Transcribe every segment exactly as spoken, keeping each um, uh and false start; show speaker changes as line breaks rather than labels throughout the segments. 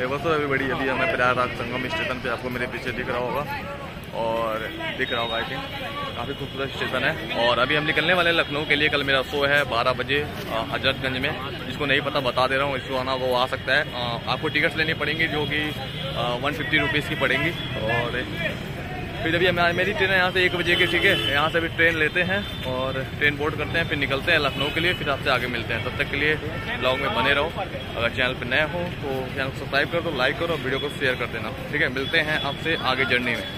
बस अभी बड़ी अभी हमें प्रयागराज संगम स्टेशन पे आपको मेरे पीछे दिख रहा होगा और दिख रहा होगा आई थिंक काफ़ी खूबसूरत स्टेशन है। और अभी हम निकलने वाले हैं लखनऊ के लिए। कल मेरा शो है बारह बजे हजरतगंज में। जिसको नहीं पता बता दे रहा हूँ, इसको आना वो आ सकता है। आ, आपको टिकट्स लेनी पड़ेंगी जो कि वन फिफ्टी रुपीज़ की पड़ेंगी। और फिर अभी हमें मेरी ट्रेन है यहाँ से एक बजे की, ठीक है। यहाँ से भी ट्रेन लेते हैं और ट्रेन बोर्ड करते हैं, फिर निकलते हैं लखनऊ के लिए। फिर आपसे आगे मिलते हैं। तब तक के लिए ब्लॉग में बने रहो। अगर चैनल पर नए हो तो चैनल को सब्सक्राइब कर दो, लाइक करो और वीडियो को शेयर कर देना, ठीक है। मिलते हैं आपसे आगे जर्नी में।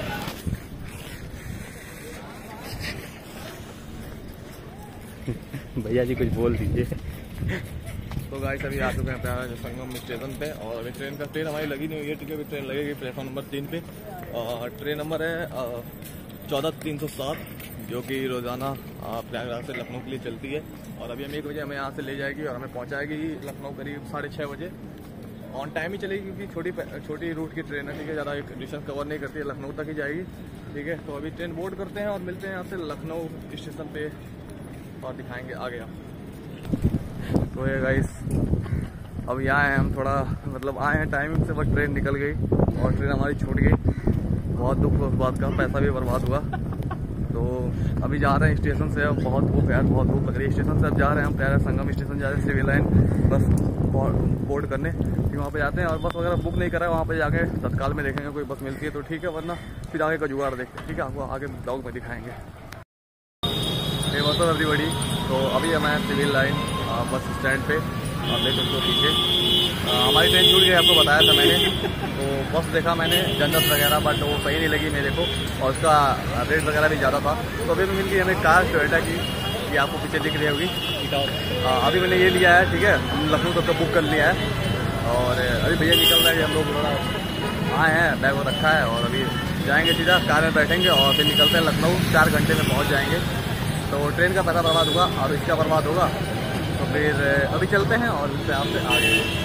भैया जी कुछ बोल दीजिए।
तो गाइस अभी आ चुके हैं प्यारा संगम स्टेशन पे और अभी ट्रेन का ट्रेन हमारी लगी नहीं हुई है, ठीक है। अभी ट्रेन लगेगी प्लेटफॉर्म नंबर तीन पे। और ट्रेन नंबर है चौदह तीन सौ सात, जो कि रोज़ाना प्रयागराज से लखनऊ के लिए चलती है। और अभी हम एक बजे हमें यहाँ से ले जाएगी और हमें पहुँचाएगी लखनऊ करीब साढ़े छः बजे। ऑन टाइम ही चलेगी क्योंकि छोटी छोटी रूट की ट्रेन है, ठीक है। ज़्यादा डिस्टेंस कवर नहीं करती है, लखनऊ तक ही जाएगी, ठीक है। तो अभी ट्रेन बोर्ड करते हैं और मिलते हैं यहाँ से लखनऊ स्टेशन पे और दिखाएंगे आगे आप। तो ये गाइस अब यहाँ हैं हम, थोड़ा मतलब आए हैं टाइमिंग से, बट ट्रेन निकल गई और ट्रेन हमारी छूट गई। बहुत दुख उस बात का, पैसा भी बर्बाद हुआ। तो अभी जा रहे हैं स्टेशन से। अब बहुत धूप है, बहुत धूप लग रही है। स्टेशन से अब जा रहे हैं हम प्यारा संगम स्टेशन जा रहे हैं, सिविल लाइन बस बोर्ड करने। फिर वहाँ पे जाते हैं और बस वगैरह बुक नहीं करा है। वहाँ पे जाके तत्काल में देखेंगे कोई बस मिलती है तो ठीक है, वरना फिर आगे का जुगाड़ देखते हैं, ठीक है। आपको आगे ब्लॉग में दिखाएंगे। ये बस अभी बड़ी तो अभी हम आए सिविल लाइन बस स्टैंड पे। आप देख सकते हो पीछे हमारी ट्रेन छूट गई, आपको बताया था मैंने। तो बस देखा मैंने जनरल वगैरह, बट वो सही नहीं लगी मेरे को और उसका रेट वगैरह भी ज़्यादा था। तो अभी मिल गई हमें कार टोयोटा की, ये आपको पीछे दिख रही होगी। अभी मैंने ये लिया है, ठीक है। हम लखनऊ तक का बुक कर लिया है और अभी भैया निकल रहे हैं। हम लोग थोड़ा आए हैं, बैग वो रखा है और अभी जाएंगे सीधा कार में बैठेंगे और फिर निकलते हैं लखनऊ। चार घंटे में पहुँच जाएंगे। तो ट्रेन का पैसा बर्बाद होगा और इसका बर्बाद होगा। तो फिर अभी चलते हैं और उससे आपसे आगे।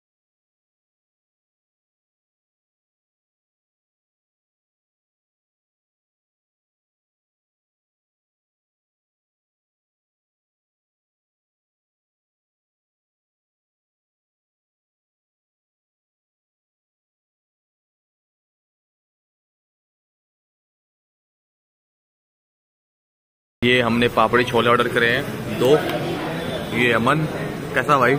ये हमने पापड़ी छोले ऑर्डर करे हैं दो। ये अमन कैसा भाई,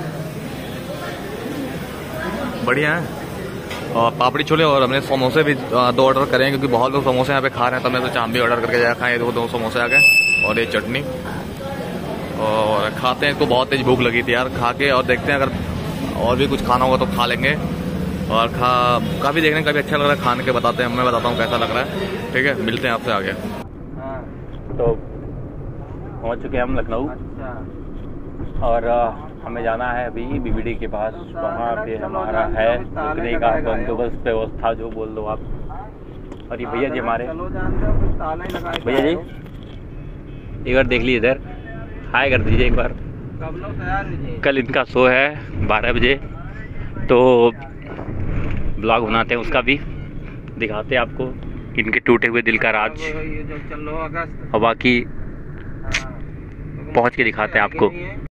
बढ़िया है। और पापड़ी छोले और हमने समोसे भी दो ऑर्डर करे हैं क्योंकि बहुत लोग समोसे यहाँ पे खा रहे हैं। तो मैं तो चाम भी ऑर्डर करके जाया खाए। दो दो समोसे आ गए और ये चटनी। और खाते हैं तो बहुत तेज भूख लगी थी यार। खा के और देखते हैं अगर और भी कुछ खाना होगा तो खा लेंगे। और खा काफ़ी देखने काफ़ी अच्छा लग रहा है, खाने के बताते हैं, मैं बताता हूँ कैसा लग रहा है, ठीक है। मिलते हैं आपसे आगे।
तो पहुंच चुके हैं हम लखनऊ। और हमें जाना है अभी बीबीडी के पास। वहाँ पे हमारा है रुकने का बंदोबस्त, व्यवस्था जो बोल दो आप। और ये भैया जी हमारे, भैया जी एक बार देख लीजिए इधर, हाय कर दीजिए एक बार। कल इनका शो है बारह बजे, तो ब्लॉग बनाते हैं, उसका भी दिखाते हैं आपको इनके टूटे हुए दिल का राज। और बाकी पहुंच के दिखाते हैं आपको।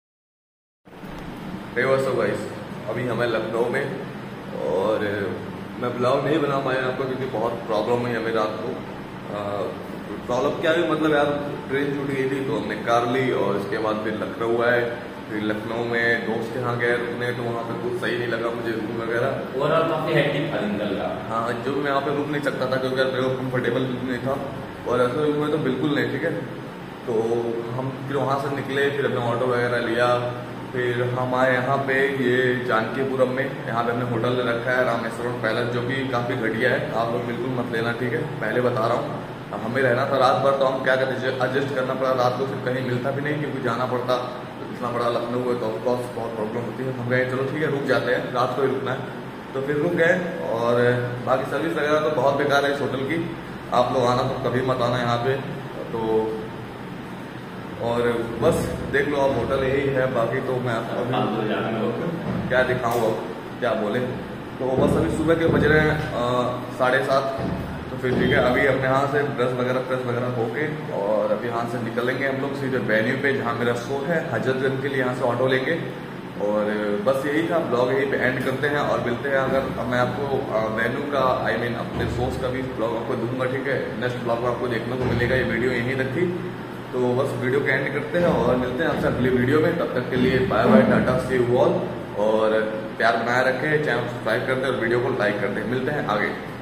हे व्हाट्स अप गाइस, अभी हमें लखनऊ में और मैं ब्लॉग नहीं बना पाया आपको क्योंकि बहुत प्रॉब्लम हुई हमें रात को। प्रॉब्लम क्या हुई मतलब यार, ट्रेन छूट गई थी तो हमने कार ली और इसके बाद फिर लखनऊ आए। फिर लखनऊ में दोस्त के यहाँ गए रुकने, तो वहाँ पे कुछ सही नहीं लगा मुझे रूम वगैरह।
ओवरऑल काफी हेक्टिक था दिन कल का।
हाँ, जो मैं यहाँ पे रुक नहीं सकता था क्योंकि मेरे को कम्फर्टेबल बिल्कुल नहीं था और ऐसे रूम में तो बिल्कुल नहीं, ठीक है। तो हम फिर वहाँ से निकले, फिर हमने ऑटो वगैरह लिया। फिर हम आए यहाँ पे ये जानकीपुरम में, यहाँ पे हमने होटल रखा है रामेश्वरम पैलेस, जो कि काफ़ी घटिया है। आप लोग बिल्कुल मत लेना, ठीक है, पहले बता रहा हूँ। हमें रहना था रात भर, तो हम क्या कहते हैं एडजस्ट करना पड़ा। रात को फिर कहीं मिलता भी नहीं क्योंकि जाना पड़ता, इतना बड़ा लखनऊ है तो ऑफकोर्स बहुत प्रॉब्लम होती है। हम गए चलो ठीक है रुक जाते हैं, रात को ही रुकना है, तो फिर रुक गए। और बाकी सर्विस वगैरह तो बहुत बेकार है इस होटल की। आप लोग आना तो कभी मत आना यहाँ पे। तो और बस देख लो आप, होटल यही है। बाकी तो मैं आपको क्या दिखाऊँ अब, क्या बोले। तो बस अभी सुबह के बज रहे हैं साढ़े सात। तो फिर ठीक है, अभी अपने यहाँ से ब्रश वगैरह फ्रेश वगैरह होके और अभी यहाँ से निकलेंगे हम लोग सीधे वेन्यू पे जहाँ मेरा शो है हजरतगंज के लिए। यहाँ से ऑटो लेंगे और बस यही था, ब्लॉग यहीं पे एंड करते हैं और मिलते हैं। अगर मैं आपको मेनू का आई I मीन mean, अपने सॉस का भी ब्लॉग आपको दूंगा, ठीक है। नेक्स्ट ब्लॉग में आपको देखने को मिलेगा, ये वीडियो यहीं तक थी। तो बस वीडियो का एंड करते हैं और मिलते हैं आपसे अगली वीडियो में। तब तक के लिए bye bye, tata, see you all, और प्यार बनाए रखें, चैनल सब्सक्राइब करते हैं और वीडियो को लाइक करते हैं। मिलते हैं आगे।